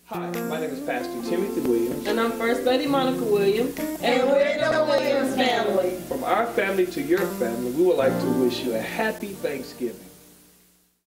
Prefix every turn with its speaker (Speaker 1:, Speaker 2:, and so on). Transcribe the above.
Speaker 1: Hi, my name is Pastor Timothy Williams.
Speaker 2: And I'm First Lady Monica Williams.
Speaker 3: And we're the Williams family.
Speaker 1: From our family to your family, we would like to wish you a happy Thanksgiving.